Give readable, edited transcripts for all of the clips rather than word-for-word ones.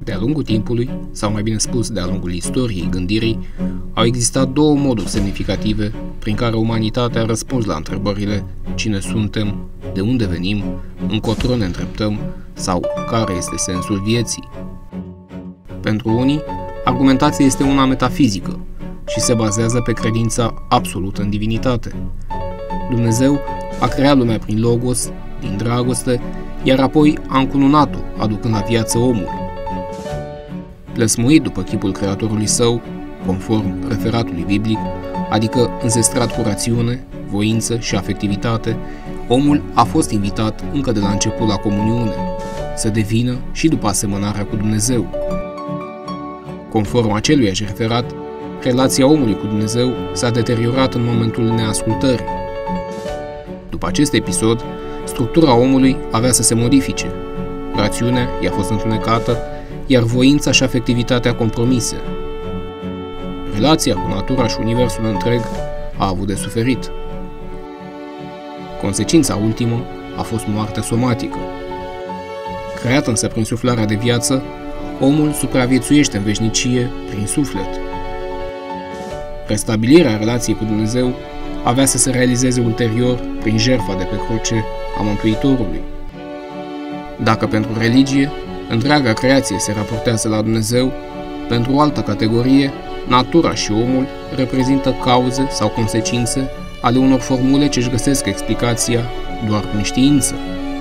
De-a lungul timpului, sau mai bine spus, de-a lungul istoriei gândirii, au existat două moduri semnificative prin care umanitatea a răspuns la întrebările cine suntem, de unde venim, încotro ne îndreptăm sau care este sensul vieții. Pentru unii, argumentația este una metafizică și se bazează pe credința absolută în divinitate. Dumnezeu a creat lumea prin logos, din dragoste, iar apoi a încununat-o, aducând la viață omul. Plăsmuit după chipul Creatorului său, conform referatului biblic, adică înzestrat cu rațiune, voință și afectivitate, omul a fost invitat încă de la început la comuniune, să devină și după asemănarea cu Dumnezeu. Conform aceluiași referat, relația omului cu Dumnezeu s-a deteriorat în momentul neascultării. După acest episod, structura omului avea să se modifice. Rațiunea i-a fost întunecată, iar voința și afectivitatea compromise. Relația cu natura și universul întreg a avut de suferit. Consecința ultimă a fost moartea somatică. Creat însă prin suflarea de viață, omul supraviețuiește în veșnicie prin suflet. Restabilirea relației cu Dumnezeu avea să se realizeze ulterior prin jertfa de pe cruce a Mântuitorului. Dacă pentru religie, întreaga creație se raportează la Dumnezeu, pentru o altă categorie, natura și omul reprezintă cauze sau consecințe ale unor formule ce își găsesc explicația doar prin știință.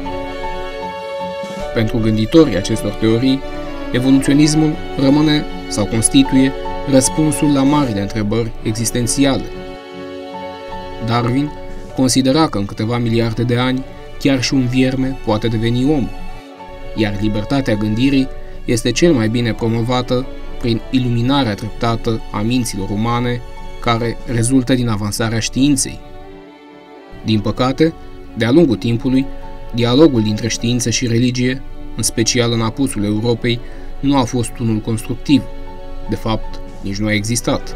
Pentru gânditorii acestor teorii, evoluționismul rămâne sau constituie răspunsul la marile întrebări existențiale. Darwin considera că în câteva miliarde de ani chiar și un vierme poate deveni om, iar libertatea gândirii este cel mai bine promovată prin iluminarea treptată a minților umane care rezultă din avansarea științei. Din păcate, de-a lungul timpului, dialogul dintre știință și religie, în special în apusul Europei, nu a fost unul constructiv. De fapt, nici nu a existat.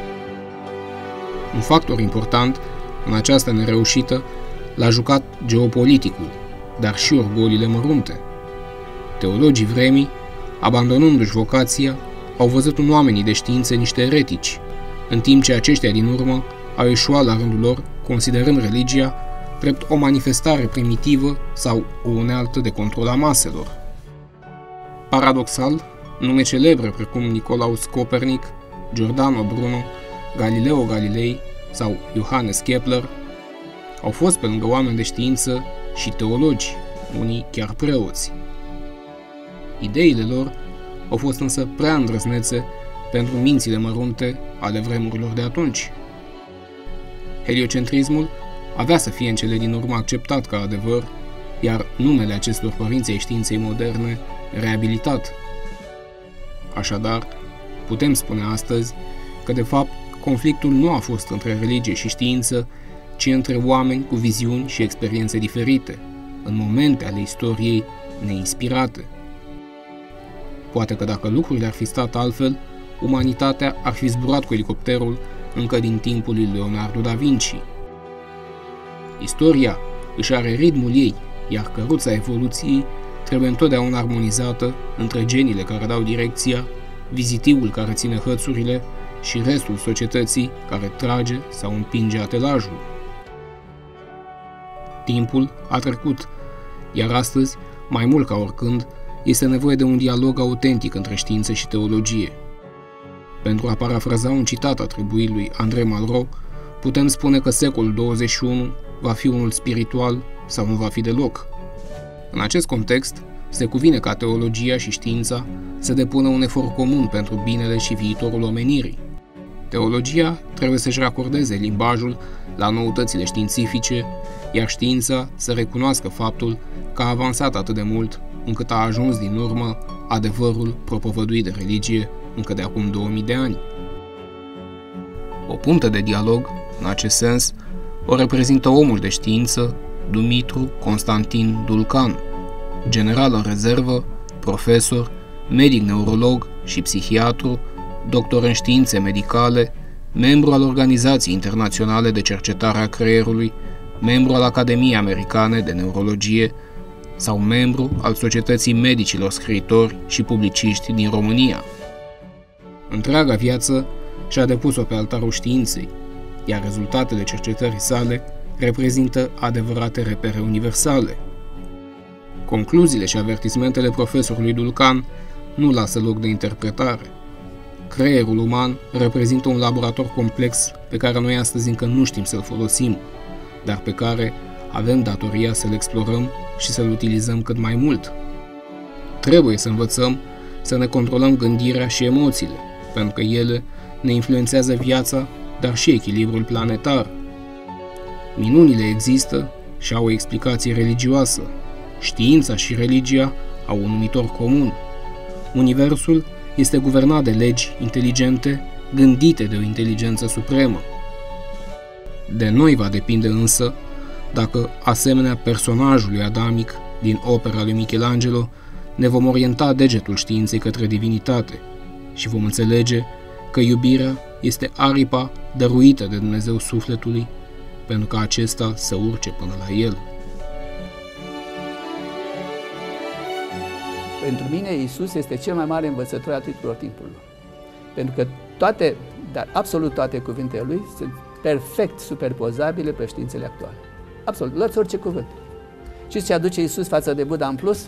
Un factor important în această nereușită l-a jucat geopoliticul, dar și orgoliile mărunte. Teologii vremii, abandonându-și vocația, au văzut în oamenii de știință niște eretici, în timp ce aceștia din urmă au eșuat la rândul lor, considerând religia drept o manifestare primitivă sau o unealtă de control a maselor. Paradoxal, nume celebre precum Nicolaus Copernic, Giordano Bruno, Galileo Galilei sau Johannes Kepler au fost pe lângă oameni de știință și teologi, unii chiar preoți. Ideile lor au fost însă prea îndrăznețe pentru mințile mărunte ale vremurilor de atunci. Heliocentrismul avea să fie în cele din urmă acceptat ca adevăr, iar numele acestor părinți ai științei moderne reabilitat. Așadar, putem spune astăzi că, de fapt, conflictul nu a fost între religie și știință, ci între oameni cu viziuni și experiențe diferite, în momente ale istoriei neinspirate. Poate că dacă lucrurile ar fi stat altfel, umanitatea ar fi zburat cu elicopterul încă din timpul lui Leonardo da Vinci. Istoria își are ritmul ei, iar căruța evoluției trebuie întotdeauna armonizată între geniile care dau direcția, vizitivul care ține hățurile și restul societății care trage sau împinge atelajul. Timpul a trecut, iar astăzi, mai mult ca oricând, este nevoie de un dialog autentic între știință și teologie. Pentru a parafraza un citat atribuit lui André Malraux, putem spune că secolul 21 va fi unul spiritual sau nu va fi deloc. În acest context, se cuvine ca teologia și știința să depună un efort comun pentru binele și viitorul omenirii. Teologia trebuie să-și racordeze limbajul la noutățile științifice, iar știința să recunoască faptul că a avansat atât de mult încât a ajuns din urmă adevărul propovăduit de religie încă de acum 2000 de ani. O puntă de dialog, în acest sens, o reprezintă omul de știință Dumitru Constantin Dulcan, general în rezervă, profesor, medic neurolog și psihiatru, doctor în științe medicale, membru al Organizației Internaționale de Cercetare a Creierului, membru al Academiei Americane de Neurologie, sau membru al Societății Medicilor Scriitori și Publiciști din România. Întreaga viață și-a depus-o pe altarul științei, iar rezultatele cercetării sale reprezintă adevărate repere universale. Concluziile și avertismentele profesorului Dulcan nu lasă loc de interpretare. Creierul uman reprezintă un laborator complex pe care noi astăzi încă nu știm să-l folosim, dar pe care avem datoria să-l explorăm și să-l utilizăm cât mai mult. Trebuie să învățăm să ne controlăm gândirea și emoțiile, pentru că ele ne influențează viața, dar și echilibrul planetar. Minunile există și au o explicație religioasă. Știința și religia au un numitor comun. Universul este guvernat de legi inteligente, gândite de o inteligență supremă. De noi va depinde însă dacă, asemenea personajului adamic din opera lui Michelangelo, ne vom orienta degetul științei către divinitate și vom înțelege că iubirea este aripa dăruită de Dumnezeu sufletului pentru ca acesta să urce până la el. Pentru mine, Iisus este cel mai mare învățător al tuturor timpurilor. Pentru că toate, dar absolut toate cuvintele lui sunt perfect superpozabile pe științele actuale. Absolut, luați orice cuvânt. Știți ce aduce Iisus față de Buddha în plus?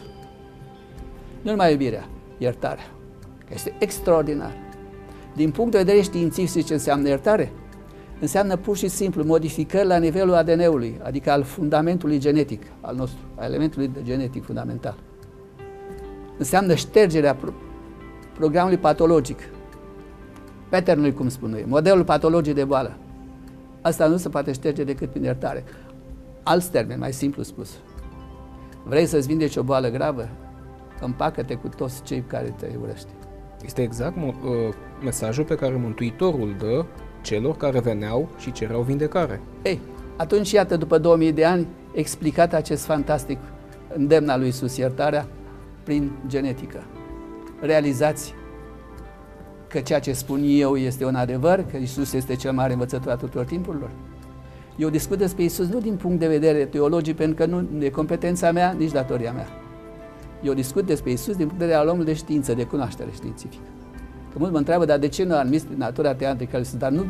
Nu numai iubirea, iertarea, că este extraordinar. Din punct de vedere științific, ce înseamnă iertare? Înseamnă pur și simplu modificări la nivelul ADN-ului, adică al fundamentului genetic al nostru, a elementului genetic fundamental. Înseamnă ștergerea programului patologic, pattern-ului, cum spun noi, modelul patologic de boală. Asta nu se poate șterge decât prin iertare. Alți termeni, mai simplu spus. Vrei să-ți vindeci o boală gravă? Împacă-te cu toți cei care te urăște. Este exact mesajul pe care Mântuitorul dă celor care veneau și cereau vindecare. Ei, atunci, iată, după 2000 de ani, explicat acest fantastic îndemn al lui Iisus, iertarea prin genetică. Realizați că ceea ce spun eu este un adevăr, că Iisus este cel mare învățător a tuturor timpurilor. Eu discut despre Iisus nu din punct de vedere teologic, pentru că nu e competența mea, nici datoria mea. Eu discut despre Iisus din punct de vedere al omului de știință, de cunoaștere științifică. Că mulți mă întreabă, dar de ce nu admis prin natura teatrică? Dar nu,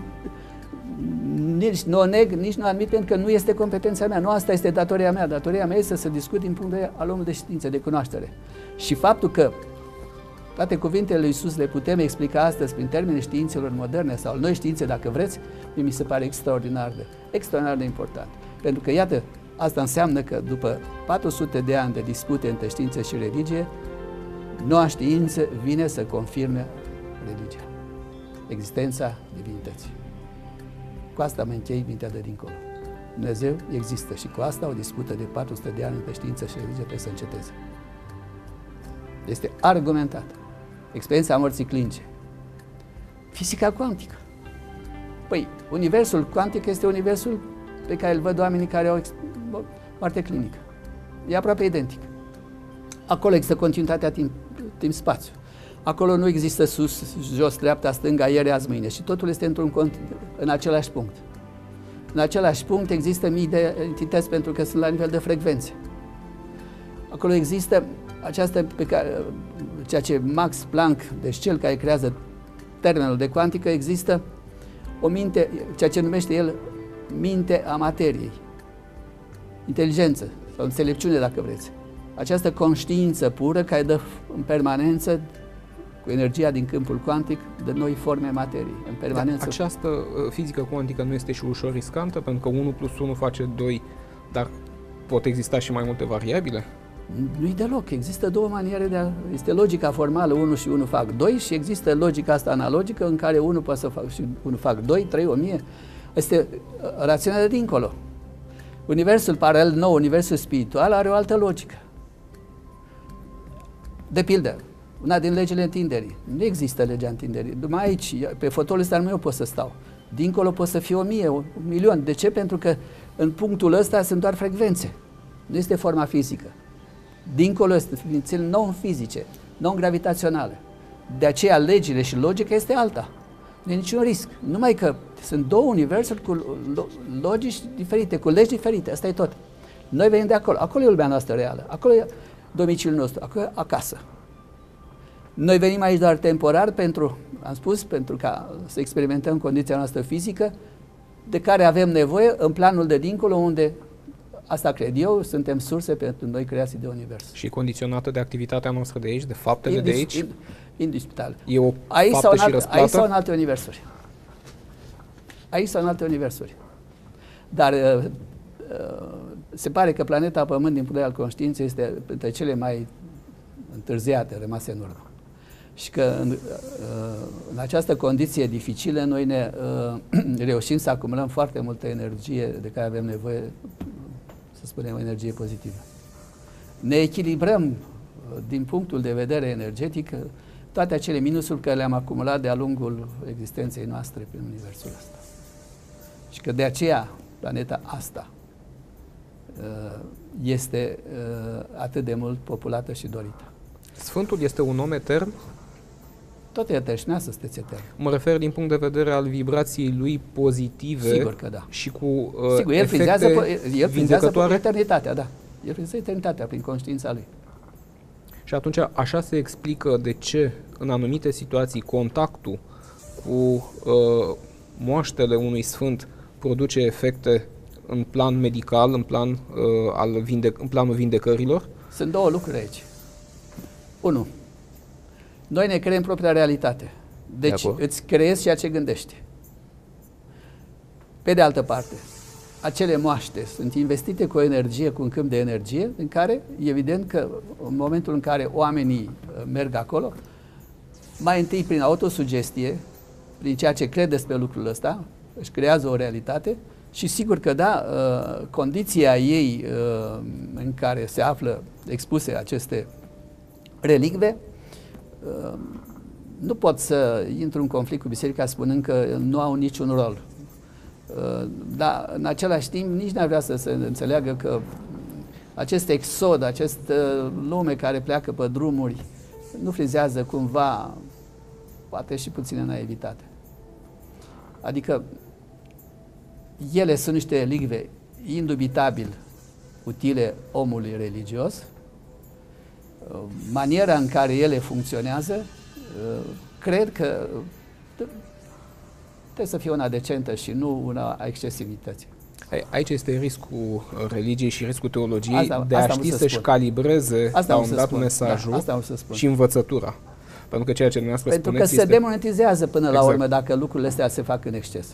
nici nu o neg, nici nu admit, pentru că nu este competența mea. Nu asta este datoria mea. Datoria mea este să discut din punct de vedere al omului de știință, de cunoaștere. Și faptul că toate cuvintele lui Iisus le putem explica astăzi prin termenii științelor moderne sau noi științe, dacă vreți, mi se pare extraordinar de important. Pentru că, iată, asta înseamnă că după 400 de ani de dispute între știință și religie, noua știință vine să confirme religia, existența divinității. Cu asta mă închei mintea de dincolo. Dumnezeu există și cu asta o dispută de 400 de ani între știință și religie trebuie să înceteze. Este argumentat. Experiența morții clinice. Fizica cuantică. Păi, universul cuantic este universul pe care îl văd oamenii care au moarte clinică. E aproape identic. Acolo există continuitatea timp-spațiu. Acolo nu există sus, jos, dreapta, stânga, ieri, azi, mâine. Și totul este în același punct. În același punct există mii de entități pentru că sunt la nivel de frecvențe. Acolo există aceasta pe care, ceea ce Max Planck, deci cel care creează termenul de cuantică, există o minte, ceea ce numește el minte a materiei, inteligență sau înțelepciune, dacă vreți. Această conștiință pură care dă în permanență, cu energia din câmpul cuantic, de noi forme materii, în permanență. Da, această fizică cuantică nu este și ușor riscantă, pentru că 1 plus 1 face 2, dar pot exista și mai multe variabile? Nu-i deloc. Există două maniere de a... Este logica formală, 1 și 1 fac 2 și există logica asta analogică în care 1 poate să fac și 1 fac 2, 3, 1000. Este rațiunea de dincolo. Universul paralel nou, universul spiritual, are o altă logică. De pildă, una din legile întinderii. Nu există legea întinderii. Numai aici, pe fotolul ăsta nu eu pot să stau. Dincolo pot să fie 1000, 1.000.000. De ce? Pentru că în punctul ăsta sunt doar frecvențe. Nu este forma fizică. Dincolo este ființe non-fizice, non-gravitaționale. De aceea legile și logica este alta. Nu e niciun risc. Numai că sunt două universuri cu logici diferite, cu legi diferite. Asta e tot. Noi venim de acolo. Acolo e lumea noastră reală. Acolo e domiciliul nostru. Acolo e acasă. Noi venim aici doar temporar pentru, am spus, pentru ca să experimentăm condiția noastră fizică de care avem nevoie în planul de dincolo, unde, asta cred eu, suntem surse pentru noi creații de univers. Și condiționată de activitatea noastră de aici, de faptele de aici? Indiscutabil. E o faptă și răsplată? Aici sau în alte universuri. Aici sau în alte universuri. Dar se pare că planeta Pământ, din punct de vedere al conștiinței, este între cele mai întârziate, rămase în urmă. Și că în această condiție dificilă noi ne reușim să acumulăm foarte multă energie de care avem nevoie, să spunem, o energie pozitivă. Ne echilibrăm din punctul de vedere energetic toate acele minusuri care le-am acumulat de-a lungul existenței noastre prin universul ăsta. Și că de aceea planeta asta este atât de mult populată și dorită. Sfântul este un om etern? Tot etern, să sunteți etern. Mă refer din punct de vedere al vibrației lui pozitive. Sigur că da. Și cu sigur, el vindecătoare. Eternitatea, da. El frizează eternitatea prin conștiința lui. Și atunci așa se explică de ce în anumite situații contactul cu moaștele unui sfânt produce efecte în plan medical, în planul vindecărilor? Sunt două lucruri aici. 1. Noi ne creăm propria realitate. Deci îți creezi ceea ce gândești. Pe de altă parte, acele moaște sunt investite cu o energie, cu un câmp de energie, în care, evident că în momentul în care oamenii merg acolo, mai întâi prin autosugestie, prin ceea ce cred despre lucrul ăsta, își creează o realitate și sigur că da, condiția ei în care se află expuse aceste relicve, nu pot să intru în conflict cu biserica spunând că nu au niciun rol. Dar în același timp nici n-ar vrea să se înțeleagă că acest exod, acest lume care pleacă pe drumuri, nu frizează cumva, poate și puțină naivitate. Adică ele sunt niște relicve indubitabil utile omului religios. Maniera în care ele funcționează, cred că trebuie să fie una decentă și nu una a excesivității. Aici este riscul religiei și riscul teologiei de a ști să-și calibreze la un dat mesajul și învățătura. Pentru că ceea ce dumneavoastră spuneți Pentru că se demonetizează până la urmă dacă lucrurile astea se fac în exces.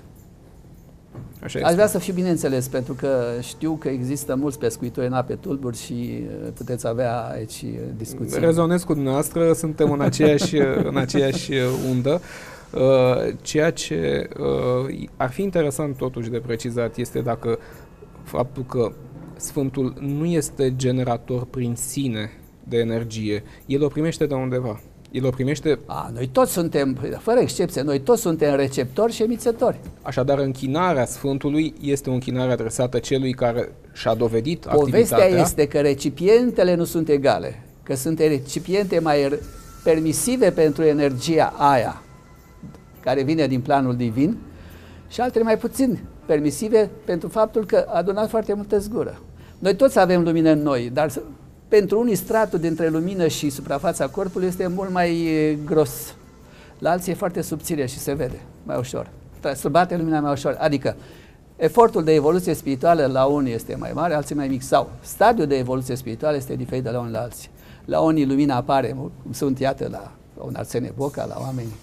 Aș vrea să fiu bineînțeles, pentru că știu că există mulți pescuitori în ape tulburi și puteți avea aici discuții. Rezonez cu dumneavoastră, suntem în aceeași undă. Ceea ce ar fi interesant totuși de precizat este dacă faptul că Sfântul nu este generator prin sine de energie, el o primește de undeva. El o primește... Noi toți suntem, fără excepție, noi toți suntem receptori și emițători. Așadar, închinarea Sfântului este o închinare adresată celui care și-a dovedit activitatea. Povestea este că recipientele nu sunt egale, că sunt recipiente mai permisive pentru energia aia, care vine din planul divin, și altele mai puțin permisive pentru faptul că a adunat foarte multă zgură. Noi toți avem lumină în noi, dar pentru unii stratul dintre lumină și suprafața corpului este mult mai gros. La alții e foarte subțire și se vede mai ușor. Se bate lumina mai ușor. Adică efortul de evoluție spirituală la unii este mai mare, alții mai mic. Sau stadiul de evoluție spirituală este diferit de la unii la alții. La unii lumina apare, cum sunt, iată, la un Arsenie Boca, la oameni,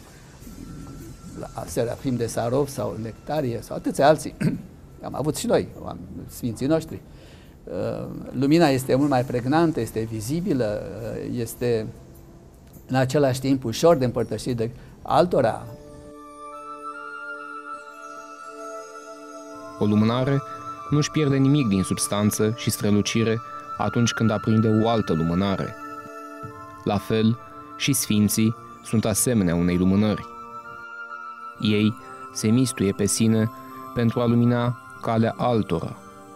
la Serafim de Sarov sau Nectarie sau atâția alții. Am avut și noi, sfinții noștri. Lumina este mult mai pregnantă, este vizibilă, este în același timp ușor de împărtășit de altora. O lumânare nu-și pierde nimic din substanță și strălucire atunci când aprinde o altă lumânare. La fel, și sfinții sunt asemenea unei lumânări. Ei se mistuie pe sine pentru a lumina calea altora.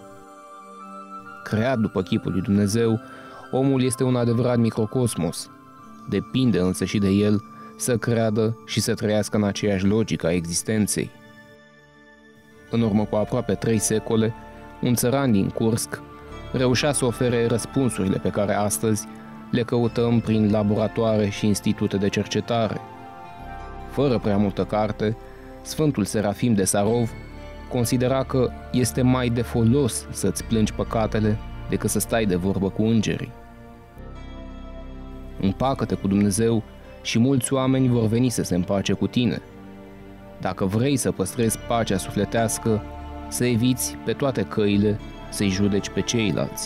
Creat după chipul lui Dumnezeu, omul este un adevărat microcosmos. Depinde însă și de el să creadă și să trăiască în aceeași logică a existenței. În urmă cu aproape 3 secole, un țăran din Kursk reușea să ofere răspunsurile pe care astăzi le căutăm prin laboratoare și institute de cercetare. Fără prea multă carte, Sfântul Serafim de Sarov considera că este mai de folos să-ți plângi păcatele decât să stai de vorbă cu îngerii. Împacă-te cu Dumnezeu și mulți oameni vor veni să se împace cu tine. Dacă vrei să păstrezi pacea sufletească, să eviți pe toate căile să-i judeci pe ceilalți.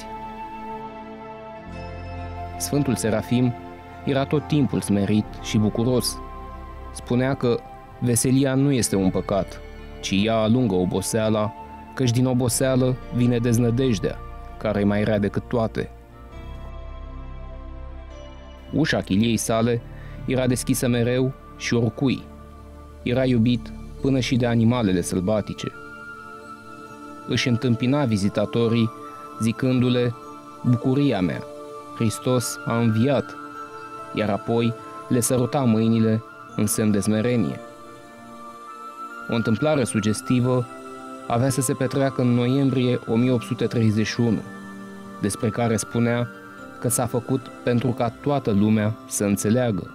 Sfântul Serafim era tot timpul smerit și bucuros. Spunea că veselia nu este un păcat, ci ea alungă oboseala, căci din oboseală vine deznădejdea, care e mai rea decât toate. Ușa chiliei sale era deschisă mereu și oricui. Era iubit până și de animalele sălbatice. Își întâmpina vizitatorii zicându-le: bucuria mea, Hristos a înviat, iar apoi le săruta mâinile în semn de smerenie. O întâmplare sugestivă avea să se petreacă în noiembrie 1831, despre care spunea că s-a făcut pentru ca toată lumea să înțeleagă.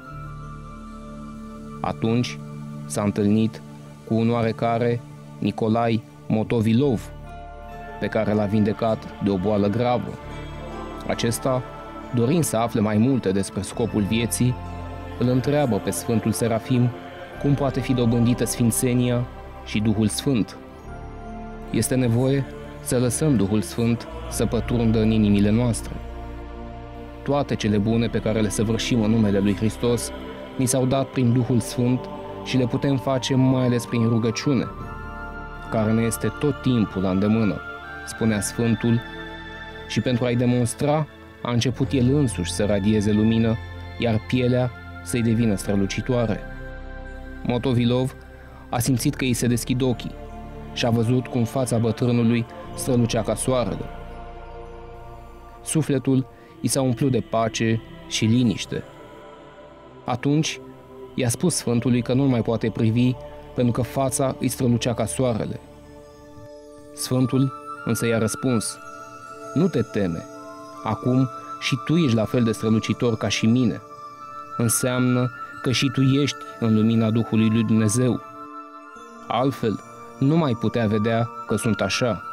Atunci s-a întâlnit cu un oarecare Nicolai Motovilov, pe care l-a vindecat de o boală gravă. Acesta, dorind să afle mai multe despre scopul vieții, îl întreabă pe Sfântul Serafim cum poate fi dobândită sfințenia și Duhul Sfânt. Este nevoie să lăsăm Duhul Sfânt să pătrundă în inimile noastre. Toate cele bune pe care le săvârșim în numele lui Hristos ni s-au dat prin Duhul Sfânt și le putem face mai ales prin rugăciune, care ne este tot timpul la îndemână, spunea Sfântul, și pentru a-i demonstra, a început el însuși să radieze lumină, iar pielea să-i devină strălucitoare. Motovilov a simțit că îi se deschid ochii și a văzut cum fața bătrânului strălucea ca soarele. Sufletul i s-a umplut de pace și liniște. Atunci i-a spus Sfântului că nu mai poate privi pentru că fața îi strălucea ca soarele. Sfântul însă i-a răspuns: nu te teme, acum și tu ești la fel de strălucitor ca și mine. Înseamnă că și tu ești în lumina Duhului lui Dumnezeu. Altfel, nu mai putea vedea că sunt așa.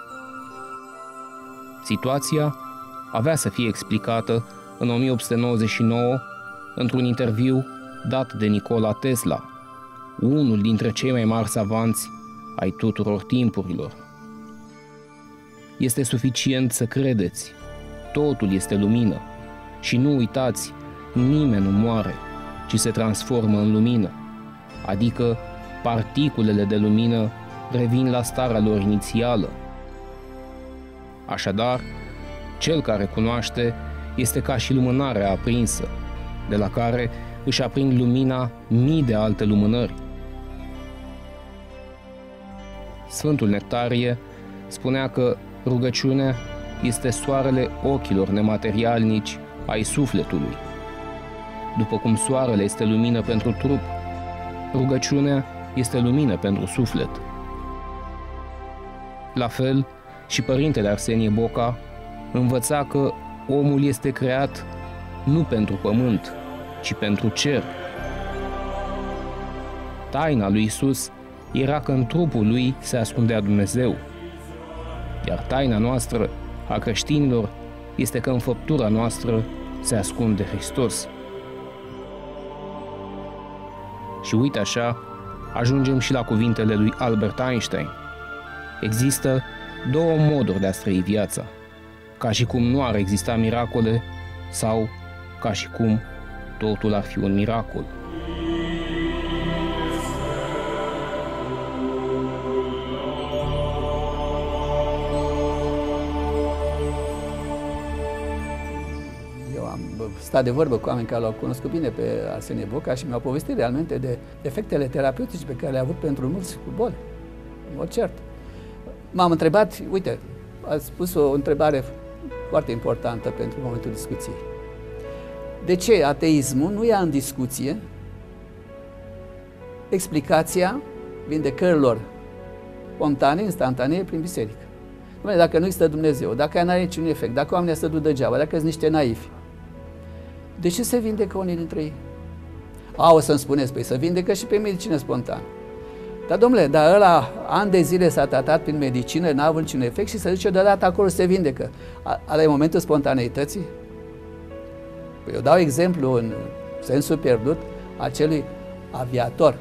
Situația avea să fie explicată în 1899 într-un interviu dat de Nikola Tesla, unul dintre cei mai mari savanți ai tuturor timpurilor. Este suficient să credeți, totul este lumină și nu uitați, nimeni nu moare, ci se transformă în lumină, adică particulele de lumină revin la starea lor inițială. Așadar, cel care cunoaște este ca și lumânarea aprinsă, de la care își aprind lumina mii de alte lumânări. Sfântul Nectarie spunea că rugăciunea este soarele ochilor nematerialnici ai sufletului. După cum soarele este lumină pentru trup, rugăciunea este lumină pentru suflet. La fel, și părintele Arsenie Boca învăța că omul este creat nu pentru pământ, ci pentru cer. Taina lui Isus era că în trupul lui se ascundea Dumnezeu, iar taina noastră a creștinilor este că în făptura noastră se ascunde Hristos. Și uite așa, ajungem și la cuvintele lui Albert Einstein. Există două moduri de a trăi viața, ca și cum nu ar exista miracole sau ca și cum totul ar fi un miracol. Eu am stat de vorbă cu oameni care l-au cunoscut bine pe Arsenie Boca și mi-au povestit realmente de efectele terapeutice pe care le-a avut pentru mulți cu boli, în mod cert. M-am întrebat, uite, ați spus o întrebare foarte importantă pentru momentul discuției. De ce ateismul nu ia în discuție explicația vindecărilor spontane, instantanee prin biserică? Dacă nu există Dumnezeu, dacă nu are niciun efect, dacă oamenii se duc degeaba, dacă sunt niște naivi, de ce se vindecă unii dintre ei? O să-mi spuneți, păi să vindecă și pe medicină spontană. Dar, domnule, dar ăla ani de zile s-a tratat prin medicină, n-a avut niciun efect și se duce deodată acolo se vindecă. Ala e momentul spontaneității? Păi eu dau exemplu în sensul pierdut acelui aviator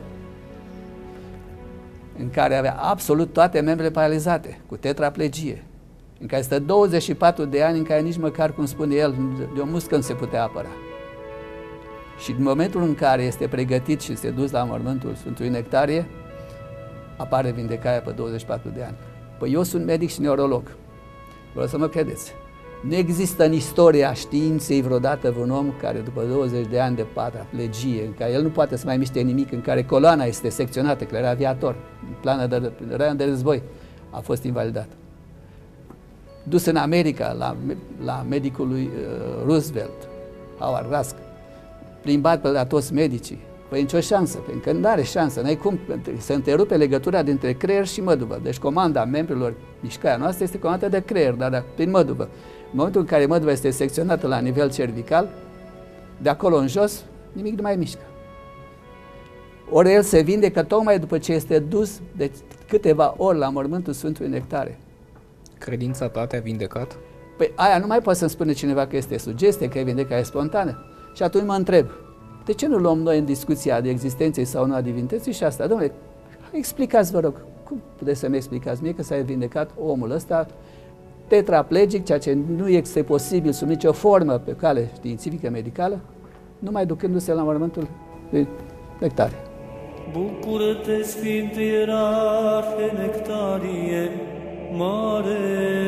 în care avea absolut toate membrele paralizate, cu tetraplegie, în care stă 24 de ani, în care nici măcar, cum spune el, de o muscă nu se putea apăra. Și în momentul în care este pregătit și este dus la mormântul Sfântului Nectarie, apare vindecarea pe 24 de ani. Păi eu sunt medic și neurolog. Vreau să mă credeți. Nu există în istoria științei vreodată un om care după 20 de ani de paraplegie, în care el nu poate să mai miște nimic, în care coloana este secționată, că era aviator, în plană de război, a fost invalidat. Dus în America, la medicul lui Roosevelt, Howard Rusk, plimbat pe la toți medicii. Păi nicio șansă, pentru că nu are șansă, n-ai cum, se întrerupe legătura dintre creier și măduvă. Deci comanda membrilor, mișcarea noastră este comandată de creier, dar prin măduvă. În momentul în care măduva este secționată la nivel cervical, de acolo în jos, nimic nu mai mișcă. Ori el se vindecă tocmai după ce este dus de câteva ori la mormântul Sfântului Nectare. Credința ta te-a vindecat? Păi aia nu mai poate să-mi spune cineva că este sugestie, că e vindecare spontană. Și atunci mă întreb, de ce nu luăm noi în discuția de existenței sau nu a divinității și asta? Dom'le, explicați, vă rog, cum puteți să-mi explicați mie că s-a vindecat omul ăsta tetraplegic, ceea ce nu este posibil sub nicio formă pe cale științifică, medicală, numai ducându-se la mormântul lui Nectarie. Bucură-te, Sfinte Ierarhe Nectarie, mare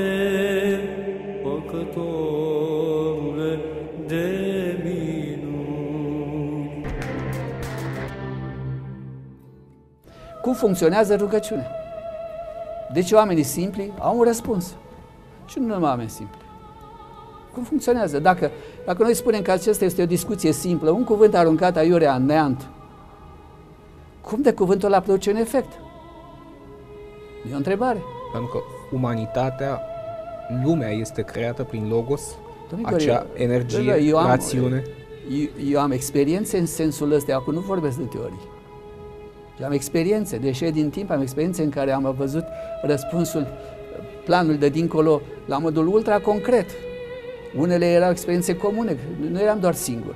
păcătorule de minuni. Cum funcționează rugăciunea? Deci oamenii simpli au un răspuns. Și nu numai oameni simpli. Cum funcționează? Dacă noi spunem că aceasta este o discuție simplă, un cuvânt aruncat aiurea în neant, cum de cuvântul ăla produce un efect? E o întrebare. Pentru că umanitatea, lumea este creată prin Logos, Domnule, acea energie, rațiune. Eu am experiențe în sensul ăsta, acum nu vorbesc de teorii. Eu am experiențe, deși din timp am experiențe în care am văzut răspunsul, planul de dincolo, la modul ultra concret. Unele erau experiențe comune, nu eram doar singur.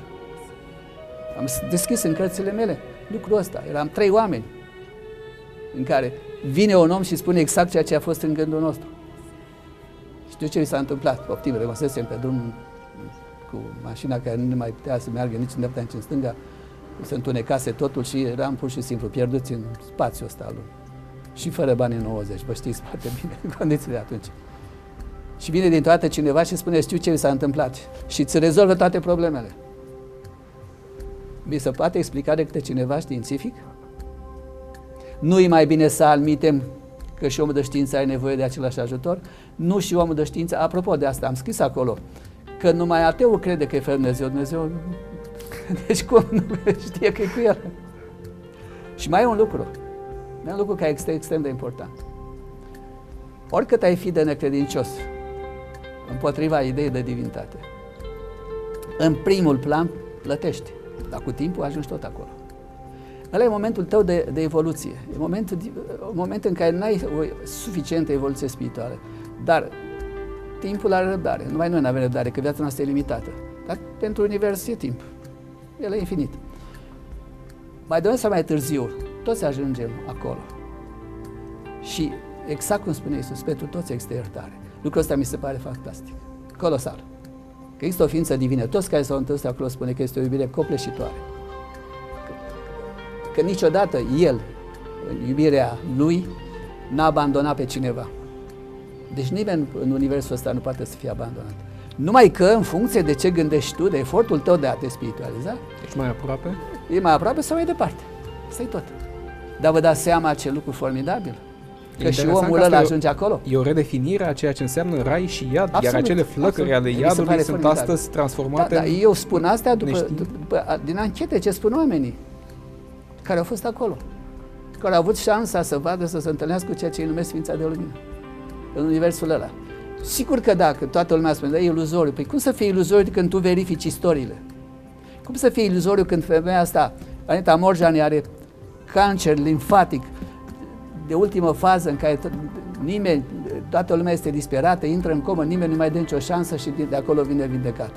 Am deschis în cărțile mele lucrul ăsta. Eram 3 oameni în care vine un om și spune exact ceea ce a fost în gândul nostru. Știu ce mi s-a întâmplat. Optim, rămăsesem pe drum cu mașina care nu mai putea să meargă nici în dreapta, nici în stânga. Se întunecase totul și eram pur și simplu pierduți în spațiul ăsta al lui. Și fără bani în 90, vă știți foarte bine condițiile atunci. Și vine dintr-o dată cineva și spune, știu ce mi s-a întâmplat și îți rezolvă toate problemele. Mi se poate explica de câte cineva științific? Nu-i mai bine să admitem că și omul de știință are nevoie de același ajutor? Nu și omul de știință, apropo de asta, am scris acolo, că numai ateul crede că e fără Dumnezeu, Dumnezeu, deci cum nu știe că e cu el? Și mai e un lucru care este extrem de important. Oricât ai fi de necredincios împotriva ideii de divinitate, în primul plan plătești, dar cu timpul ajungi tot acolo. Ăla e momentul tău de evoluție, e momentul în care nu ai o suficientă evoluție spirituală, dar timpul are răbdare, numai noi nu avem răbdare, că viața noastră e limitată, dar pentru univers e timp, el e infinit. Mai devreme sau mai târziu, toți ajungem acolo. Și exact cum spune Iisus, pentru toți există iertare. Lucrul ăsta mi se pare fantastic, colosal. Că există o ființă divină, toți care s-au întâlnit acolo spune că este o iubire copleșitoare. Că niciodată el, în iubirea lui, n-a abandonat pe cineva. Deci nimeni în universul ăsta nu poate să fie abandonat. Numai că, în funcție de ce gândești tu, de efortul tău de a te spiritualiza, Deci mai aproape? E mai aproape sau mai departe. Asta-i tot. Dar vă dați seama ce lucru formidabil? Că și omul ăla ajunge acolo? E o redefinire a ceea ce înseamnă rai și iad, absolut, iar acele flăcări ale iadului sunt astăzi transformate în... eu spun astea din anchete ce spun oamenii care au fost acolo, care au avut șansa să vadă, să se întâlnească cu ceea ce îi numesc Sfința de Lumină. în universul ăla. Sigur că dacă toată lumea spune, da, e iluzoriu. Păi cum să fie iluzoriu când tu verifici istoriile? Cum să fie iluzoriu când femeia asta, Anita Morjani, are cancer limfatic de ultimă fază în care nimeni, toată lumea este disperată, intră în comă, nimeni nu mai dă nicio șansă și de acolo vine vindecată.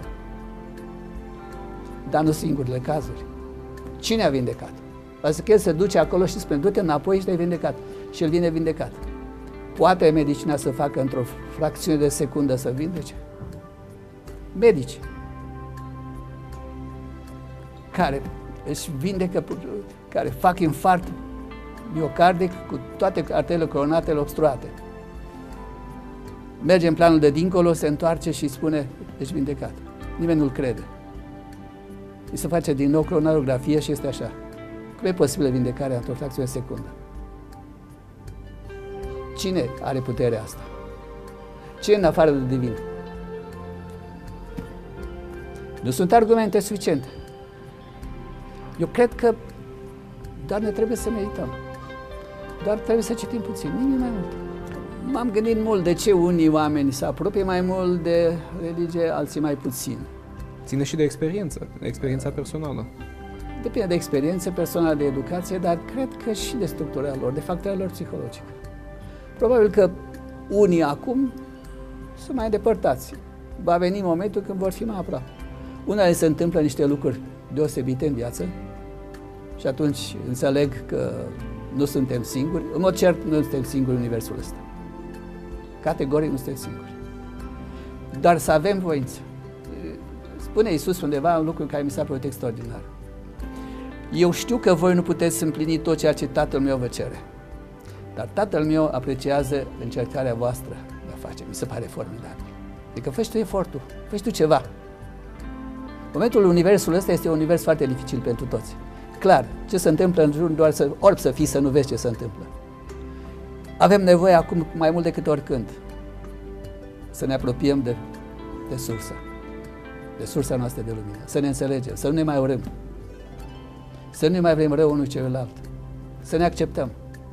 Dar nu singurele cazuri. Cine a vindecat? Pentru că el se duce acolo și spune, du-te înapoi și te-ai vindecat. Și el vine vindecat. Poate medicina să facă într-o fracțiune de secundă să vindece? Medici care își vindecă, care fac infart miocardic cu toate arterele coronatele obstruate. Merge în planul de dincolo, se întoarce și spune, ești vindecat. Nimeni nu-l crede. Îi se face din nou coronarografie și este așa. Cum e posibilă vindecarea într-o fracțiune de secundă? Cine are puterea asta? Cine în afară de divin? Nu sunt argumente suficiente. Eu cred că doar ne trebuie să medităm. Doar trebuie să citim puțin, nimic mai mult. M-am gândit mult de ce unii oameni se apropie mai mult de religie, alții mai puțin. Ține și de experiență, experiența personală. Depinde de experiență personală, de educație, dar cred că și de structura lor, de factorii lor psihologice. Probabil că unii acum sunt mai îndepărtați. Va veni momentul când vor fi mai aproape. Unele se întâmplă niște lucruri deosebite în viață și atunci înțeleg că nu suntem singuri. În mod cert, nu suntem singuri în universul ăsta. Categoric nu suntem singuri. Dar să avem voință. Spune Iisus undeva un lucru care mi s-a părut extraordinar. Eu știu că voi nu puteți împlini tot ceea ce Tatăl meu vă cere. Dar Tatăl meu apreciază încercarea voastră de a face. Mi se pare formidabil. Adică fă tu efortul, fă tu ceva. Momentul universul ăsta este un univers foarte dificil pentru toți. Clar, ce se întâmplă în jur, doar să orbi să fii, să nu vezi ce se întâmplă. Avem nevoie acum mai mult decât oricând să ne apropiem de sursă, de sursa noastră de lumină, să ne înțelegem, să nu ne mai urâm, să nu mai vrem rău unul celuilalt, să ne acceptăm.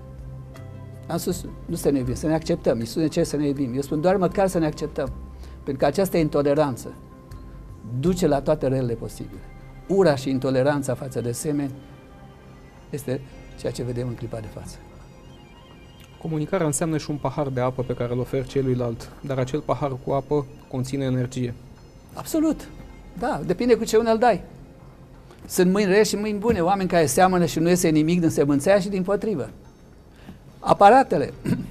Am spus, nu să ne iubim, să ne acceptăm. Iisus ne cere să ne iubim. Eu spun doar măcar să ne acceptăm. Pentru că această intoleranță duce la toate relele posibile. Ura și intoleranța față de semeni este ceea ce vedem în clipa de față. Comunicarea înseamnă și un pahar de apă pe care îl oferi celuilalt, dar acel pahar cu apă conține energie. Absolut. Da, depinde cu ce îl dai. Sunt mâini rele și mâini bune, oameni care seamănă și nu iese nimic din semânțea și dimpotrivă. Aparatele.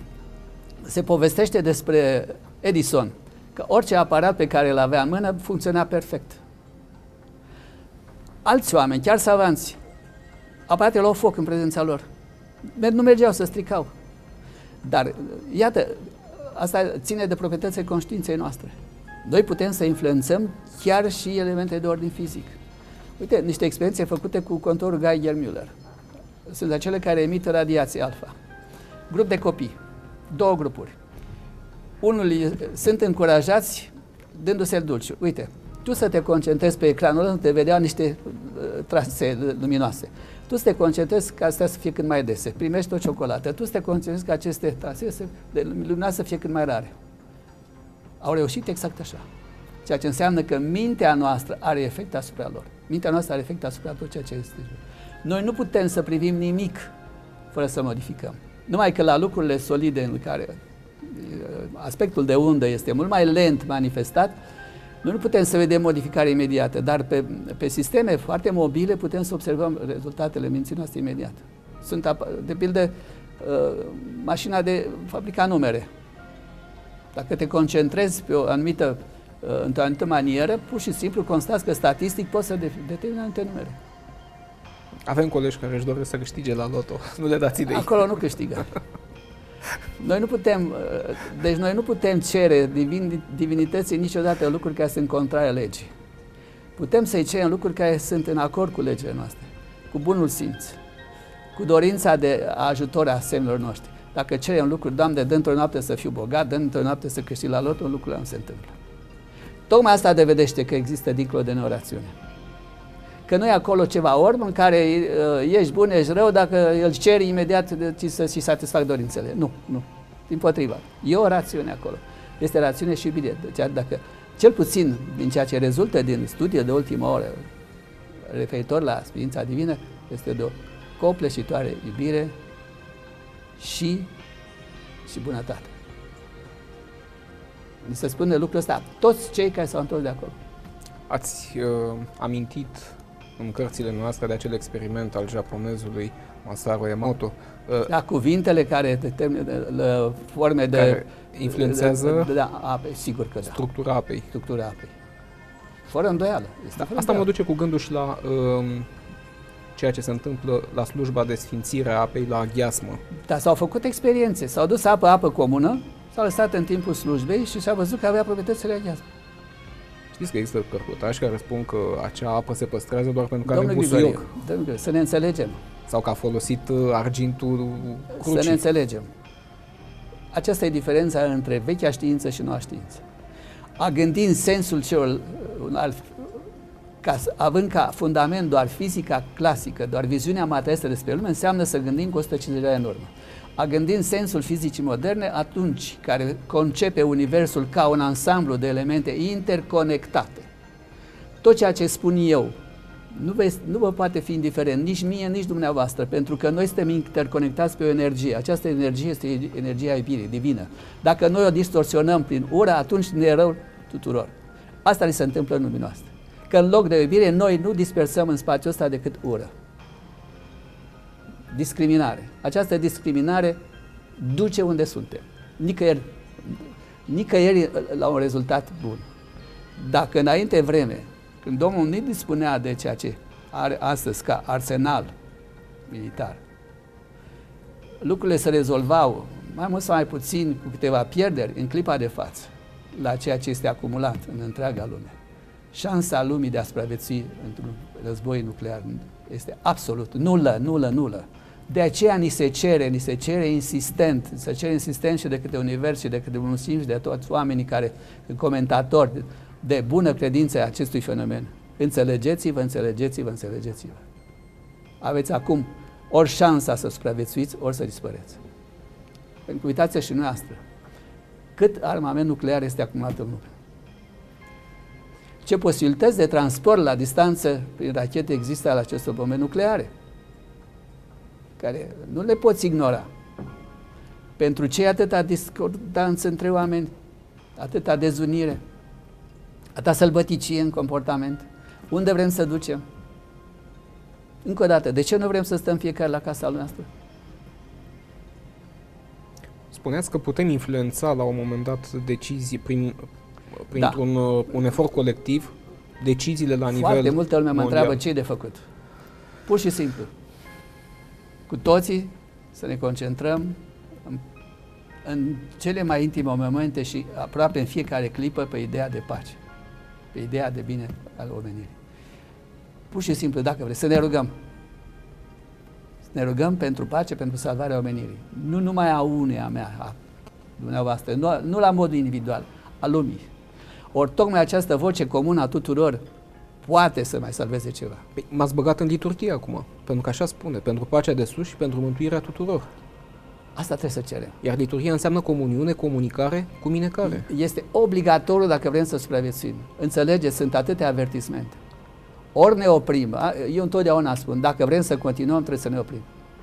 Se povestește despre Edison, că orice aparat pe care îl avea în mână funcționa perfect. Alți oameni, chiar savanți, aparatele au foc în prezența lor. Nu mergeau, să stricau. Dar, iată, asta ține de proprietățile conștiinței noastre. Noi putem să influențăm chiar și elemente de ordin fizic. Uite, niște experiențe făcute cu contorul Geiger-Müller. Sunt acele care emită radiații alfa. Grup de copii, două grupuri. Unul sunt încurajați dându-se dulciuri. Uite, tu să te concentrezi pe ecranul ăla, te vedea niște trase luminoase. Tu să te concentrezi ca astea să fie cât mai dese. Primești o ciocolată. Tu să te concentrezi ca aceste trase luminoase să fie cât mai rare. Au reușit exact așa. Ceea ce înseamnă că mintea noastră are efect asupra lor. Mintea noastră are efect asupra tot ceea ce este. Noi nu putem să privim nimic fără să modificăm. Numai că la lucrurile solide în care aspectul de undă este mult mai lent manifestat, noi nu putem să vedem modificare imediată, dar pe sisteme foarte mobile putem să observăm rezultatele minții noastre imediat. Sunt, de pildă, mașina de fabrica numere. Dacă te concentrezi pe o anumită, într-o anumită manieră, pur și simplu constați că statistic poți să determini anumite numere. Avem colegi care își doresc să câștige la loto. Nu le dați idei. Acolo nu câștigă. Noi nu putem, deci noi nu putem cere divinității niciodată lucruri care sunt contrare legii. Putem să-i cerem lucruri care sunt în acord cu legile noastre, cu bunul simț, cu dorința de ajutor a semnilor noștri. Dacă cerem lucruri, Doamne, dă într-o noapte să fiu bogat, dă într-o noapte să câștig la loto, lucrurile nu se întâmplă. Tocmai asta dovedește că există dincolo de neorațiune. Că nu e acolo ceva orb în care ești bun, ești rău, dacă îl ceri imediat ți să-și satisfac dorințele. Nu, nu. Dimpotrivă. E o rațiune acolo. Este rațiune și iubire. Deci, dacă, cel puțin din ceea ce rezultă din studiul de ultimă oră referitor la Sfința Divină, este de o copleșitoare iubire și bunătate. Mi se spune lucrul ăsta, toți cei care s-au întors de acolo. Ați amintit în cărțile noastre de acel experiment al japonezului Masaru Emoto. Da, cuvintele care determină forme de... Care influențează ape, sigur că structura apei. Structura apei. Fără îndoială. Asta mă duce cu gândul și la ceea ce se întâmplă la slujba de sfințire a apei, la aghiasmă. Da, s-au făcut experiențe. S-au dus apă comună, s-au lăsat în timpul slujbei și s-a văzut că avea proprietățile aghiasmă. Știți că există cărcutași care spun că acea apă se păstrează doar pentru că are busuioc. Domnule, să ne înțelegem. Sau că a folosit argintul crucii. Să ne înțelegem. Aceasta e diferența între vechea știință și noua știință. A gândi în sensul celor, având ca fundament doar fizica clasică, doar viziunea materialistă despre lume, înseamnă să gândim cu 150 de ani în urmă. A gândi în sensul fizicii moderne, atunci care concepe universul ca un ansamblu de elemente interconectate. Tot ceea ce spun eu nu vă poate fi indiferent, nici mie, nici dumneavoastră, pentru că noi suntem interconectați pe o energie. Această energie este energia iubirii, divină. Dacă noi o distorsionăm prin ură, atunci ne e rău tuturor. Asta li se întâmplă în lumea noastră. Că în loc de iubire, noi nu dispersăm în spațiul ăsta decât ură. Discriminare. Această discriminare duce unde suntem. Nicăieri la un rezultat bun. Dacă înainte vreme, când Domnul nu dispunea de ceea ce are astăzi ca arsenal militar, lucrurile se rezolvau mai mult sau mai puțin cu câteva pierderi în clipa de față la ceea ce este acumulat în întreaga lume. Șansa lumii de a supraviețui într-un război nuclear este absolut nulă. De aceea ni se cere insistent, și de câte univers și de câte mulțimi și de toți oamenii care, comentatori de bună credință a acestui fenomen. Înțelegeți-vă. Aveți acum ori șansa să supraviețuiți, ori să dispăreți. Pentru că uitați-vă și noastră, cât armament nuclear este acumulat în lume. Ce posibilități de transport la distanță prin rachete există la acestor bombe nucleare, care nu le poți ignora. Pentru ce atâta discordanță între oameni, atâta dezunire, atâta sălbăticie în comportament? Unde vrem să ducem? Încă o dată, de ce nu vrem să stăm fiecare la casa noastră? Spuneați că putem influența la un moment dat decizii printr-un un efort colectiv, deciziile la nivel mondial. Foarte multă lume mă întreabă ce e de făcut. Pur și simplu. Cu toții să ne concentrăm în cele mai intime momente și aproape în fiecare clipă pe ideea de pace, pe ideea de bine al omenirii. Pur și simplu, dacă vreți, să ne rugăm. Să ne rugăm pentru pace, pentru salvarea omenirii. Nu numai a uneia mea, a dumneavoastră, nu la modul individual, a lumii. Ori tocmai această voce comună a tuturor poate să mai salveze ceva. Păi, m-ați băgat în liturghie acum, pentru că așa spune, pentru pacea de sus și pentru mântuirea tuturor. Asta trebuie să cerem. Iar liturghia înseamnă comuniune, comunicare, cuminecare. Este obligatoriu dacă vrem să supraviețuim. Înțelegeți, sunt atâtea avertismente. Ori ne oprim, eu întotdeauna spun, dacă vrem să continuăm, trebuie să ne oprim.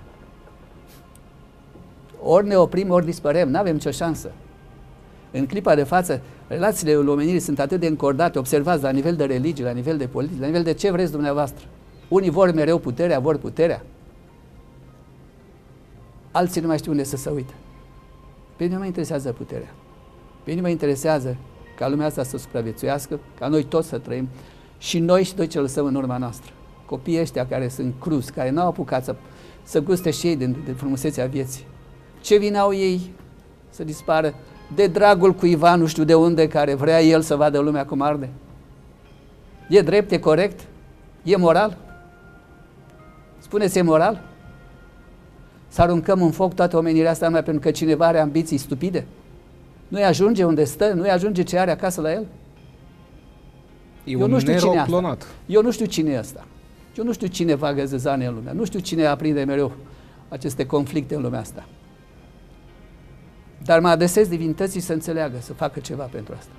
Ori ne oprim, ori dispărem, nu avem nicio șansă. În clipa de față, relațiile omenirii sunt atât de încordate, observați la nivel de religie, la nivel de politică, la nivel de ce vreți dumneavoastră. Unii vor mereu puterea, vor puterea. Alții nu mai știu unde să se uite. Pe mine mă interesează puterea. Pe mine mă interesează ca lumea asta să supraviețuiască, ca noi toți să trăim și noi ce lăsăm în urma noastră. Copiii ăștia care sunt cruzi, care n-au apucat să guste și ei din frumusețea vieții. Ce vină au ei să dispară de dragul cuiva, nu știu de unde, care vrea el să vadă lumea cum arde? E drept, e corect? E moral? Spuneți, e moral? Să aruncăm în foc toată omenirea asta numai pentru că cineva are ambiții stupide? Nu-i ajunge unde stă? Nu-i ajunge ce are acasă la el? Eu nu știu cine asta. Eu nu știu cine e ăsta. Eu nu știu cine vagă zăzane în lumea. Nu știu cine aprinde mereu aceste conflicte în lumea asta. Dar mă adresez divinității să înțeleagă, să facă ceva pentru asta.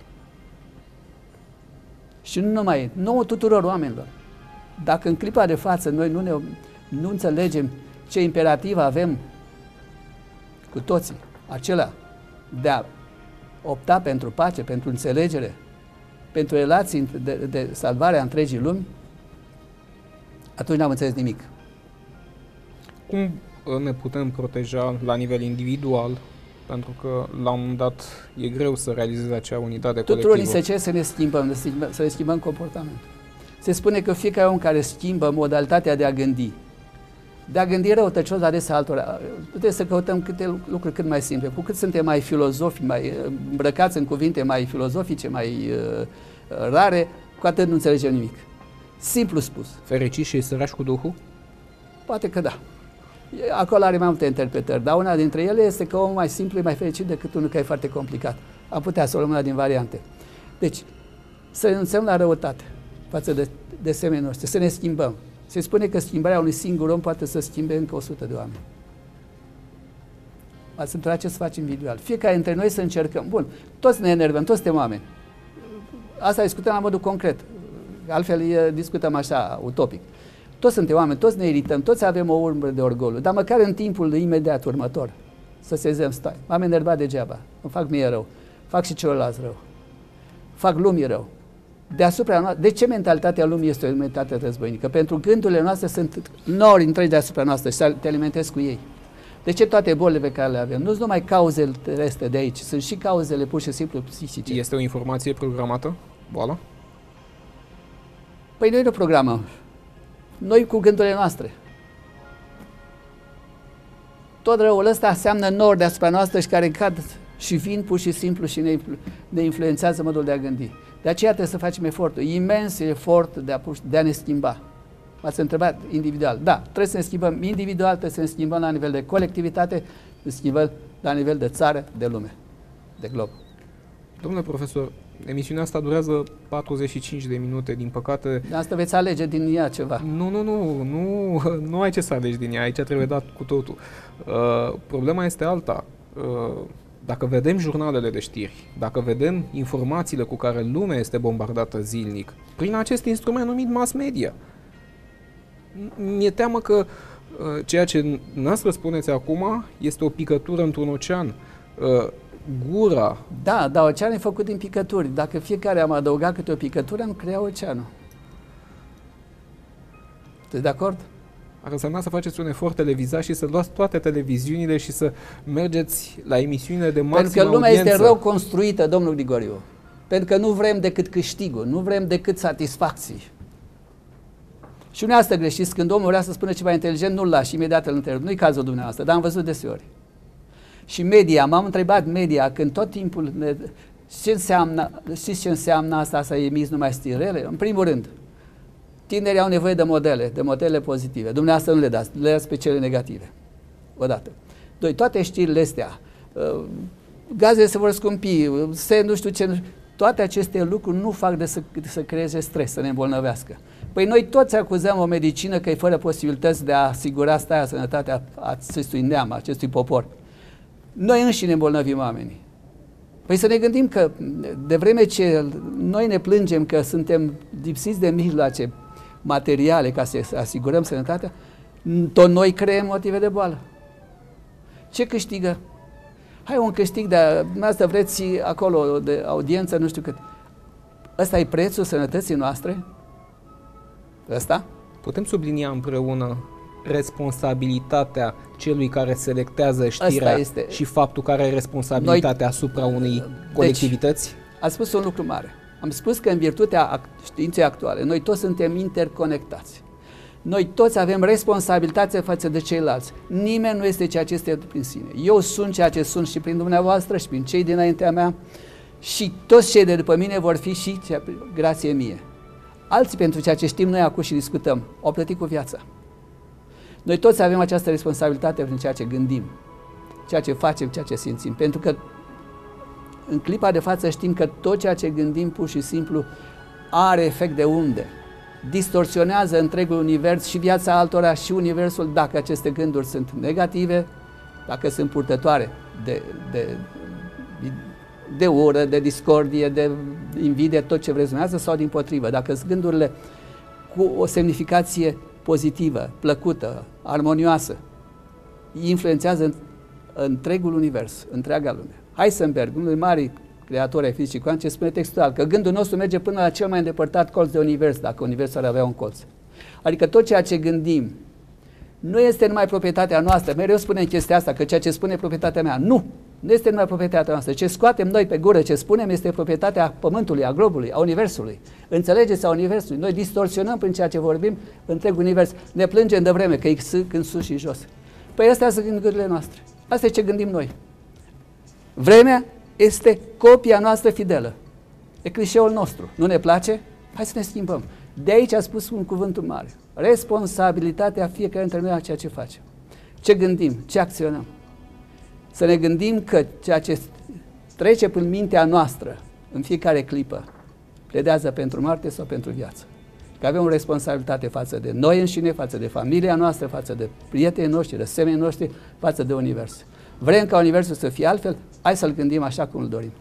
Și nu numai, nouă tuturor oamenilor. Dacă în clipa de față noi nu înțelegem ce imperativ avem cu toții, acela de a opta pentru pace, pentru înțelegere, pentru relații de salvare a întregii lumi, atunci n-am înțeles nimic. Cum ne putem proteja la nivel individual? Pentru că la un moment dat e greu să realizezi acea unitate colectivă. Tuturor ni se cere să ne schimbăm comportamentul. Se spune că fiecare om care schimbă modalitatea de a gândi răutăcios adesea altora, trebuie să căutăm câte lucruri cât mai simple. Cu cât suntem mai filozofi, mai îmbrăcați în cuvinte mai filozofice, mai rare, cu atât nu înțelegem nimic. Simplu spus. Fericiți și sărași cu Duhul? Poate că da. Acolo are mai multe interpretări, dar una dintre ele este că omul mai simplu e mai fericit decât unul care e foarte complicat. Am putea să o luăm una din variante. Deci, să renunțăm la răutate față de semenii noștri, să ne schimbăm. Se spune că schimbarea unui singur om poate să schimbe încă 100 de oameni. Ați întrebat ce să facem individual. Fiecare dintre noi să încercăm. Bun, toți ne enervăm, toți suntem oameni. Asta discutăm la modul concret. Altfel discutăm așa, utopic. Toți suntem oameni, toți ne irităm, toți avem o urmă de orgoliu, dar măcar în timpul imediat următor să sezăm, stai, m-am enervat degeaba, îmi fac mie rău, fac și celorlalți rău, fac lumii rău. De ce mentalitatea lumii este o mentalitate războinică? Pentru gândurile noastre sunt nori întregi deasupra noastră și te alimentezi cu ei. De ce toate bolile pe care le avem? Nu sunt numai cauzele terestre de aici, sunt și cauzele pur și simplu psihice. Este o informație programată, boala? Păi noi nu programăm. Noi cu gândurile noastre. Tot răul ăsta înseamnă nori deasupra noastră și care cad și vin pur și simplu și ne influențează modul de a gândi. De aceea trebuie să facem efortul, imens efort de a ne schimba. M-ați întrebat individual. Da, trebuie să ne schimbăm individual, trebuie să ne schimbăm la nivel de colectivitate, să schimbăm la nivel de țară, de lume, de glob. Domnule profesor, emisiunea asta durează 45 de minute, din păcate... De asta veți alege din ea ceva. Nu ai ce să alegi din ea, aici trebuie dat cu totul. Problema este alta. Dacă vedem jurnalele de știri, dacă vedem informațiile cu care lumea este bombardată zilnic, prin acest instrument numit mass media, mi-e teamă că ceea ce noastră spuneți acum este o picătură într-un ocean. Gura... Da, dar oceanul e făcut din picături. Dacă fiecare am adăugat câte o picătură, am crea oceanul. Sunteți de acord? Ar însemna să faceți un efort televizat și să luați toate televiziunile și să mergeți la emisiunile de maximă audiență. Pentru că lumea este rău construită, domnul Grigoriu. Pentru că nu vrem decât câștigul, nu vrem decât satisfacții. Și nu asta greșiți, când omul vrea să spună ceva inteligent, nu-l lași, imediat îl întrerup. Nu-i cazul dumneavoastră, dar am văzut deseori. Și media, m-am întrebat media, când tot timpul, știți ce înseamnă asta, să emiți numai stirele? În primul rând, tinerii au nevoie de modele pozitive. Dumneavoastră nu le dați, le dați pe cele negative. Odată. Doi, toate știrile astea, gazele se vor scumpi, nu știu ce, toate aceste lucruri nu fac de să creeze stres, să ne îmbolnăvească. Păi noi toți acuzăm o medicină că e fără posibilități de a asigura starea sănătatea acestui neam, acestui popor. Noi înșine îmbolnăvim oamenii. Păi să ne gândim că de vreme ce noi ne plângem că suntem lipsiți de mijloace materiale ca să asigurăm sănătatea, tot noi creăm motive de boală. Ce câștigă? Hai un câștig de asta vreți acolo de audiență, nu știu cât. Ăsta e prețul sănătății noastre? Ăsta? Putem sublinia împreună responsabilitatea celui care selectează știrea și faptul că are responsabilitatea asupra unei colectivități? Deci, ați spus un lucru mare. Am spus că în virtutea științei actuale, noi toți suntem interconectați. Noi toți avem responsabilitate față de ceilalți. Nimeni nu este ceea ce este prin sine. Eu sunt ceea ce sunt și prin dumneavoastră și prin cei dinaintea mea și toți cei de după mine vor fi și grație mie. Alții, pentru ceea ce știm noi acum și discutăm, au plătit cu viața. Noi toți avem această responsabilitate prin ceea ce gândim, ceea ce facem, ceea ce simțim. Pentru că în clipa de față știm că tot ceea ce gândim pur și simplu are efect de unde. Distorsionează întregul univers și viața altora și universul dacă aceste gânduri sunt negative, dacă sunt purtătoare de ură, de discordie, de invidie, tot ce vreți dumneavoastră, sau dimpotrivă. Dacă sunt gândurile cu o semnificație pozitivă, plăcută, armonioasă, influențează întregul univers, întreaga lume. Heisenberg, unul din mari creatori ai fizicii cuantice, spune textual că gândul nostru merge până la cel mai îndepărtat colț de univers, dacă universul ar avea un colț. Adică tot ceea ce gândim nu este numai proprietatea noastră. Mereu spunem chestia asta, că ceea ce spune e proprietatea mea. Nu! Nu este numai proprietatea noastră. Ce scoatem noi pe gură, ce spunem, este proprietatea Pământului, a globului, a Universului. Înțelegeți, a Universului. Noi distorsionăm prin ceea ce vorbim întreg univers. Ne plângem de vreme că e când sus și jos. Păi astea sunt gândurile noastre. Asta e ce gândim noi. Vremea este copia noastră fidelă. E clișeul nostru. Nu ne place? Hai să ne schimbăm. De aici a spus un cuvânt mare. Responsabilitatea fiecare dintre noi a ceea ce facem. Ce gândim, ce acționăm. Să ne gândim că ceea ce trece prin mintea noastră în fiecare clipă pledează pentru moarte sau pentru viață. Că avem o responsabilitate față de noi înșine, față de familia noastră, față de prietenii noștri, de semenii noștri, față de univers. Vrem ca universul să fie altfel? Hai să-l gândim așa cum îl dorim.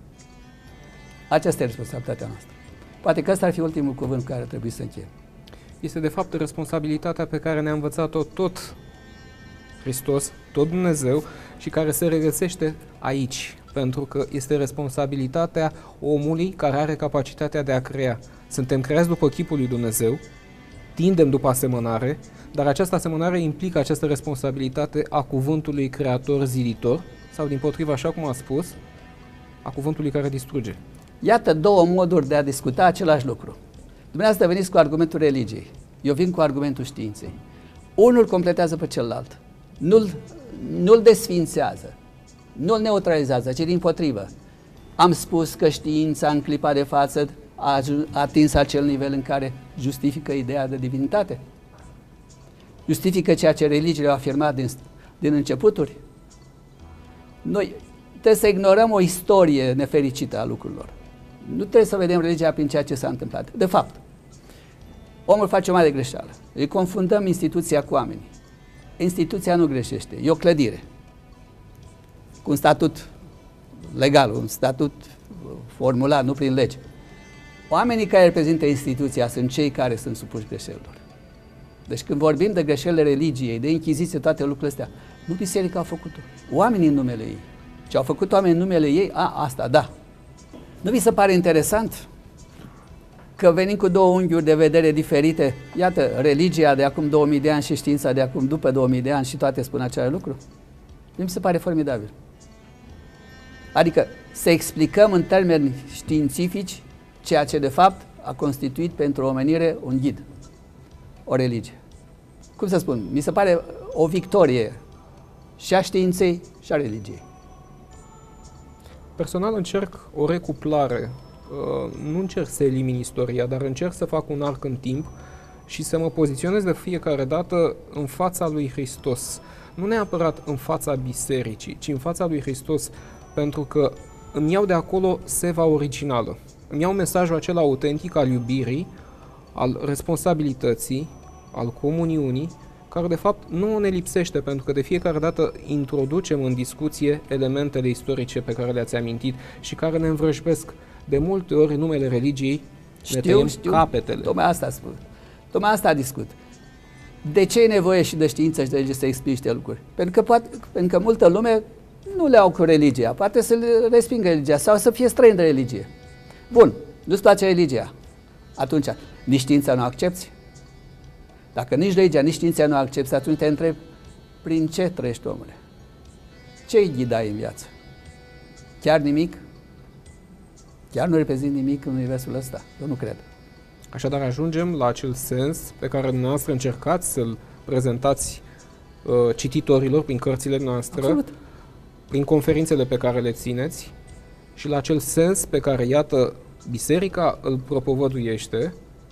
Aceasta e responsabilitatea noastră. Poate că ăsta ar fi ultimul cuvânt care ar trebui să încheiem. Este de fapt responsabilitatea pe care ne-a învățat-o tot Hristos, tot Dumnezeu, și care se regăsește aici, pentru că este responsabilitatea omului care are capacitatea de a crea. Suntem creați după chipul lui Dumnezeu, tindem după asemănare, dar această asemănare implică această responsabilitate a cuvântului creator ziditor, sau dimpotrivă, așa cum a spus, a cuvântului care distruge. Iată două moduri de a discuta același lucru. Dumneavoastră veniți cu argumentul religiei, eu vin cu argumentul științei. Unul completează pe celălalt, nu-l desfințează, nu-l neutralizează, ci dimpotrivă. Am spus că știința în clipa de față a atins acel nivel în care justifică ideea de divinitate? Justifică ceea ce religiile au afirmat din începuturi? Noi trebuie să ignorăm o istorie nefericită a lucrurilor. Nu trebuie să vedem religia prin ceea ce s-a întâmplat. De fapt, omul face o mare greșeală. Îi confundăm instituția cu oamenii. Instituția nu greșește, e o clădire cu un statut legal, un statut formulat, nu prin lege. Oamenii care reprezintă instituția sunt cei care sunt supuși greșelilor. Deci când vorbim de greșelile religiei, de închiziție, toate lucrurile astea, nu biserica a făcut-o. Oamenii în numele ei. Ce au făcut oamenii în numele ei, asta, da. Nu vi se pare interesant că venim cu două unghiuri de vedere diferite? Iată, religia de acum 2000 de ani și știința de acum după 2000 de ani și toate spun același lucru? Mi se pare formidabil. Adică să explicăm în termeni științifici ceea ce de fapt a constituit pentru omenire un ghid, o religie. Cum să spun? Mi se pare o victorie și a științei și a religiei. Personal încerc o recuplare. Nu încerc să elimin istoria, dar încerc să fac un arc în timp și să mă poziționez de fiecare dată în fața lui Hristos. Nu neapărat în fața bisericii, ci în fața lui Hristos, pentru că îmi iau de acolo seva originală. Îmi iau mesajul acela autentic al iubirii, al responsabilității, al comuniunii, care de fapt nu ne lipsește, pentru că de fiecare dată introducem în discuție elementele istorice pe care le-ați amintit și care ne învrăjbesc. De multe ori, în numele religiei, ne tăiem capetele. Tocmai asta spun. Tocmai asta discut. De ce e nevoie și de știință și de religie să explice niște lucruri? Pentru că multă lume nu le au cu religia, poate să le respingă religia sau să fie străin de religie. Bun, nu-ți place religia. Atunci, nici știința nu accepți? Dacă nici religia, nici știința nu accepți, atunci te întrebi, prin ce trăiești, omule? Ce-i ghidai în viață? Chiar nimic? Chiar nu reprezint nimic în universul ăsta? Eu nu cred. Așadar ajungem la acel sens pe care dumneavoastră încercați să-l prezentați cititorilor prin cărțile noastre, absolut, prin conferințele pe care le țineți și la acel sens pe care, iată, biserica îl propovăduiește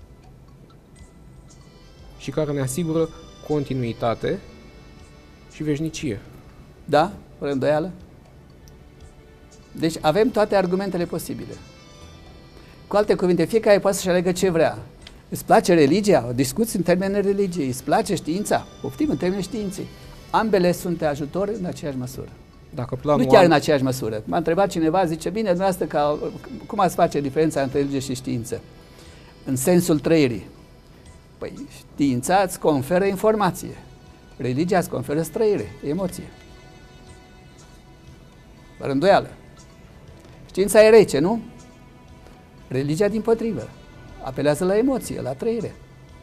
și care ne asigură continuitate și veșnicie. Da? Fără îndoială? Deci avem toate argumentele posibile. Cu alte cuvinte, fiecare poate să-și alegă ce vrea. Îți place religia? O discuți în termeni religiei. Îți place știința? Poftim în termeni științei. Ambele sunt de ajutor în aceeași măsură. Dacă planul nu chiar în aceeași măsură. M-a întrebat cineva, zice, bine, dumneavoastră, cum ați face diferența între religie și știință? În sensul trăirii. Păi știința îți conferă informație. Religia îți conferă trăire, emoție. Fără îndoială. Știința e rece, nu? Religia dimpotrivă. Apelează la emoție, la trăire.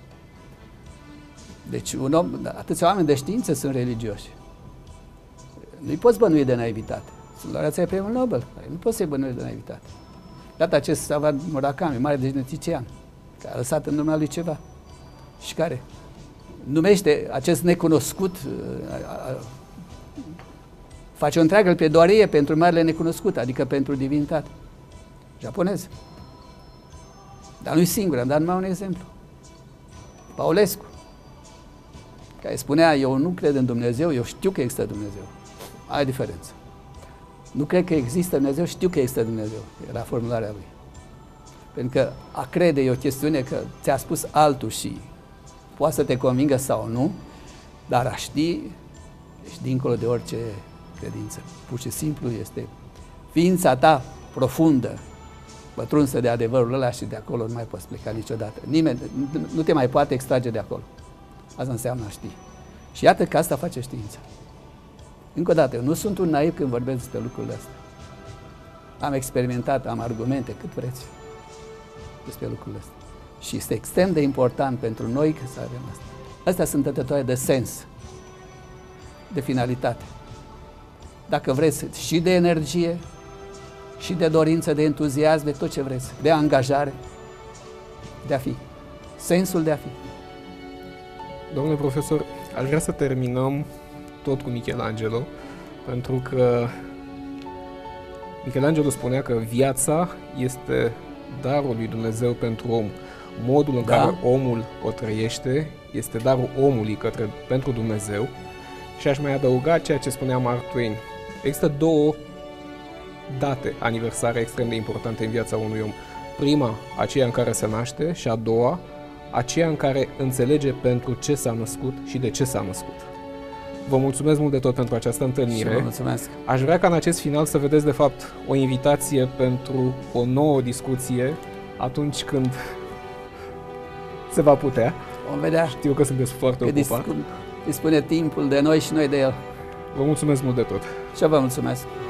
Deci un om, atâția oameni de știință sunt religioși. Nu-i poți bănui de naivitate. Sunt laureații ai Premiului Nobel. Nu poți să-i bănui de naivitate. Iată acest Savad Murakami, mare genetician, care a lăsat în urma lui ceva. Și care numește acest necunoscut, face o întreagă pledoarie pentru marele necunoscut, adică pentru divinitate. Japonez. Dar nu-i singur, am dat numai un exemplu. Paulescu, care spunea, eu nu cred în Dumnezeu, eu știu că există Dumnezeu. Ai diferență. Nu cred că există Dumnezeu, știu că există Dumnezeu. Era formularea lui. Pentru că a crede e o chestiune că ți-a spus altul și poate să te convingă sau nu, dar a ști, ești dincolo de orice credință. Pur și simplu este ființa ta profundă, pătrunsă de adevărul ăla și de acolo nu mai poți pleca niciodată. Nimeni nu te mai poate extrage de acolo. Asta înseamnă a ști. Și iată că asta face știința. Încă o dată, eu nu sunt un naiv când vorbesc despre lucrurile astea. Am experimentat, am argumente, cât vreți, despre lucrurile astea. Și este extrem de important pentru noi că să avem asta. Astea sunt dătătoare de sens, de finalitate. Dacă vreți, și de energie, și de dorință, de entuziasm, de tot ce vreți, de angajare, de a fi. Sensul de a fi. Domnule profesor, aș vrea să terminăm tot cu Michelangelo, pentru că Michelangelo spunea că viața este darul lui Dumnezeu pentru om. Modul în care omul o trăiește este darul omului pentru Dumnezeu. Și aș mai adăuga ceea ce spunea Mark Twain. Există două date aniversare extrem de importante în viața unui om. Prima, aceea în care se naște, și a doua, aceea în care înțelege pentru ce s-a născut și de ce s-a născut. Vă mulțumesc mult de tot pentru această întâlnire. Și vă mulțumesc. Aș vrea ca în acest final să vedeți, de fapt, o invitație pentru o nouă discuție atunci când se va putea. Vom vedea. Știu că sunteți foarte ocupat. Dispune timpul de noi și noi de el. Vă mulțumesc mult de tot. Și vă mulțumesc.